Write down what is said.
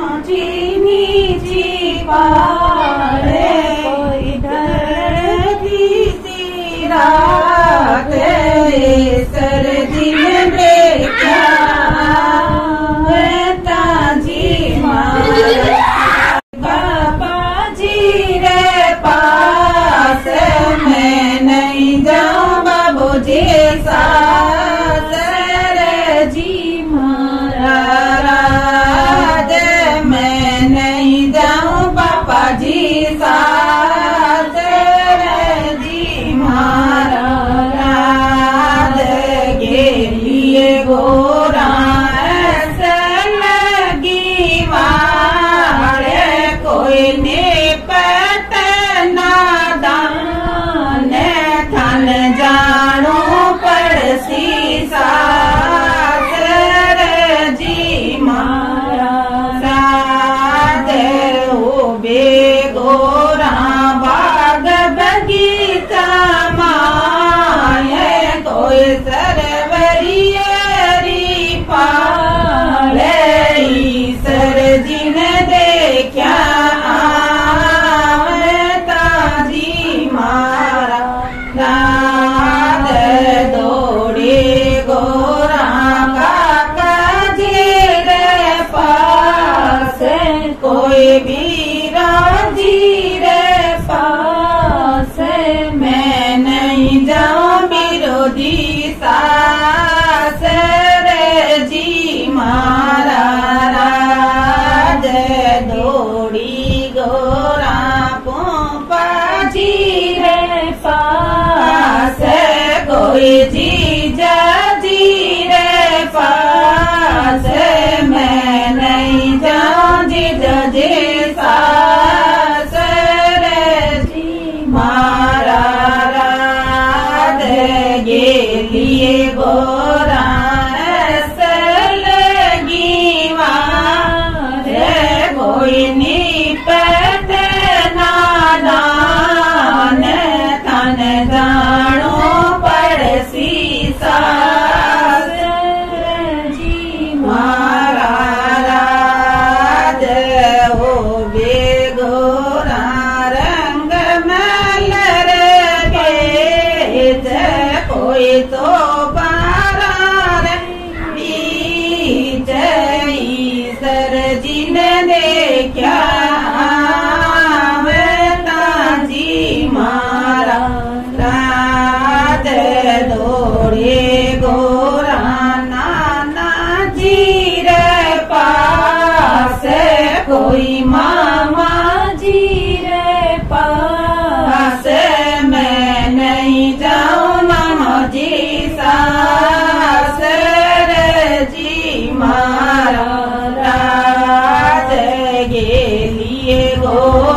चीनी पारे कोई धरती सी रात सर्दी में देखा ताजी बाबा जी रे पास मैं नहीं जाऊं बाबू जी सास रे जी महाराज मैं नहीं जाऊं पापा जी सास रे जी महाराज के लिए गोरा ऐसा लगी मारे कोई ने पतना दान थन जानो पड़सी सास रे जी महाराज हो बेगोरा बाग बगीचा माए कोई सरवरियरी पाले सर जी ने देखा ताजी मारा रात दौड़े गोरा काका जी रे पास कोई बीरा जी रे पास मैं नहीं जाऊं विरोधी सास रे जी महाराज दौड़ी गोरा पोपा जी रे पास कोई जीजा जी रे पास मैं नहीं जाऊं जीजा जी सास रे जी महाराज ये लिए गोरा ऐसा लगी मारे कोई निपट नादान तन जानो पड़सी सास जी महाराज हो बेगोरा रंग मलर के कोई तो सर जी ने देखा ताजी मारा रात दौड़े गोरा नाना जी रे पास कोई मामा जी रे पास मैं नहीं जाऊं मामा जी सास रे जी महाराज के लिए गो